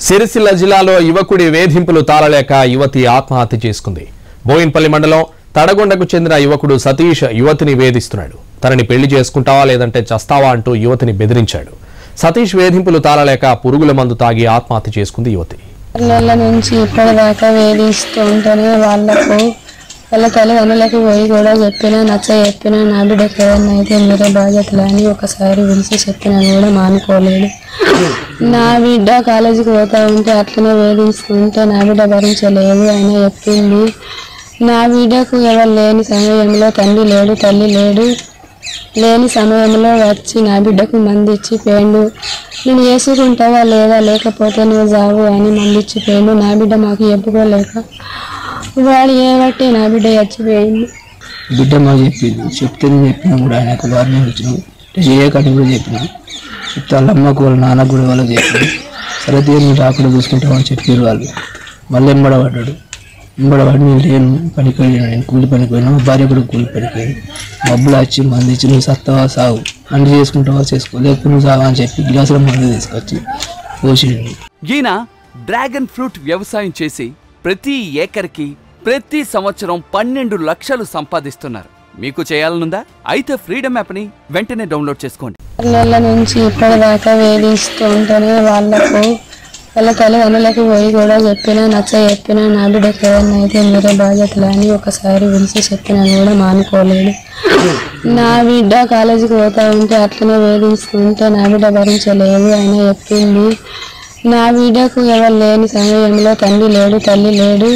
సిరిసిల్ల జిల్లాలో యువకుడి వేధింపులు తాళలేక యువతి ఆత్మహత్య చేసుకుంది. బోయిన్పల్లి మండలం తడగొండకు చెందిన యువకుడు సతీష్ యువతిని వేధిస్తున్నాడు. తనని పెళ్లి చేసుకుంటావా లేదంటే చస్తావా అంటూ యువతిని బెదిరించాడు. సతీష్ వేధింపులు తాళలేక పురుగుల మందు తాగి ఆత్మహత్య చేసుకుంది యువతి. నెల నుంచి ఇప్పటిదాకా వేధిస్తూ ఉంటేనే వాళ్ళ తల్లిదండ్రులకు పోయి కూడా చెప్పినా చెప్పినా నా బిడ్డకి ఏదన్నా అయితే మీరే బాధ్యతలు అని ఒకసారి పిలిచి చెప్పినా కూడా మానుకోలేదు. నా బిడ్డ కాలేజీకి పోతా ఉంటే అట్లనే వేధిస్తుంటే నా బిడ్డ భరించలేదు ఆయన చెప్పింది. నా బిడ్డకు ఎవరు లేని సమయంలో తండ్రి లేడు తల్లి లేని సమయంలో వచ్చి నా బిడ్డకు మందిచ్చి పోయిండు. నేను చేసుకుంటావా లేదా లేకపోతే నువ్వు జావు అని మందిచ్చి పోయిండు. నా బిడ్డ మాకు చెప్పుకోలేక వాడు ఏబట్టి నా బిడ్డ చచ్చిపోయింది. బిడ్డ మాకు చెప్పింది. చెప్తే చెప్పినా కూడా ఆయనకు వార్నింగ్ ఇచ్చినాం. చేయకని కూడా చెప్పినాం. చెప్తే వాళ్ళ అమ్మకు వాళ్ళ నాన్నకు కూడా వాళ్ళకి చెప్పింది. సరే తీరు రాకుండా చూసుకుంటామని చెప్పారు వాళ్ళు. మళ్ళీ ఎంబడబడ్డాడు. నేను లేను పనికి వెళ్ళినా, నేను కూలి పనికి పోయినా, మా భార్య కూడా కూలి పనికి పోయింది. మబ్బులు వచ్చి మంది ఇచ్చి నువ్వు సత్తవా సాగు అండి చేసుకుంటావా చేసుకో లేకపోతే నువ్వు సావా అని చెప్పి గ్లాసుల మందు తీసుకొచ్చి పోసిండు. ఈయన డ్రాగన్ ఫ్రూట్ వ్యవసాయం చేసి ప్రతి ఏకర్కి ప్రతి సంవత్సరం 12 లక్షలు సంపాదిస్తున్నారు. మీకు చేయాలనుందా? అయితే ఫ్రీడమ్ యాప్ని వెంటనే డౌన్లోడ్ చేసుకోండి. నెల నుంచి ఇప్పటిదాకా వేధిస్తూ ఉంటేనే వాళ్ళ తల్లిదండ్రులకు పోయి కూడా చెప్పినా చెప్పినా నా బిడ్డకి ఏదన్నా అయితే మీరే బాధ్యతలు అని ఒకసారి పిలిచి చెప్పినా కూడా మానుకోలేదు. నా బిడ్డ కాలేజీకి పోతా ఉంటే అట్లనే వేధిస్తుంటే నా బిడ్డ భరించలేదు ఆయన చెప్పింది. నా బిడ్డకు ఎవరు లేని సమయంలో తండ్రి లేడు తల్లి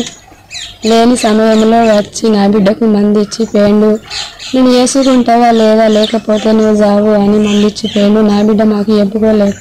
లేని సమయంలో వచ్చి నా బిడ్డకు మందిచ్చి పోయిండు. నేను చేసుకుంటావా లేదా లేకపోతే నువ్వు జావు అని మందిచ్చి పోయిండు. నా బిడ్డ మాకు చెప్పుకోలేక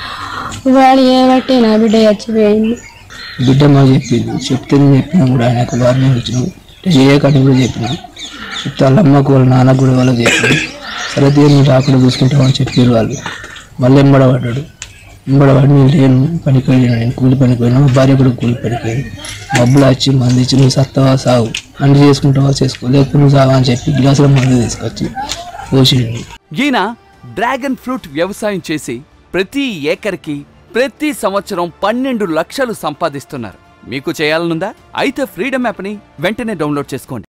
వాడు ఏబట్టి నా బిడ్డ చచ్చిపోయింది. బిడ్డ మాకు చెప్పింది. చెప్తే చెప్పినా కూడా ఆయనకు వార్నింగ్ ఇచ్చినాం. చేయకని కూడా చెప్పినాం. చెప్తే వాళ్ళ అమ్మకు వాళ్ళ నాన్నకు కూడా వాళ్ళకి చెప్పింది. సరే తీరు రాకుండా చూసుకుంటామని చెప్పారు వాళ్ళు. మళ్ళీ ఎంబడబడ్డాడు. నేను లేను పనికి వెళ్ళినా, నేను కూలి పనికి పోయినా, మా భార్య కూడా కూలి పనికి పోయింది. మబ్బులు వచ్చి మంది ఇచ్చి నువ్వు సత్తవా సాగు అండి చేసుకుంటావా చేసుకో లేకపోతే నువ్వు సావా అని చెప్పి గ్లాసుల మందు తీసుకొచ్చి పోసిండు. ఈయన డ్రాగన్ ఫ్రూట్ వ్యవసాయం చేసి ప్రతి ఏకర్కి ప్రతి సంవత్సరం 12 లక్షలు సంపాదిస్తున్నారు. మీకు చేయాలనుందా? అయితే ఫ్రీడమ్ యాప్ని వెంటనే డౌన్లోడ్ చేసుకోండి.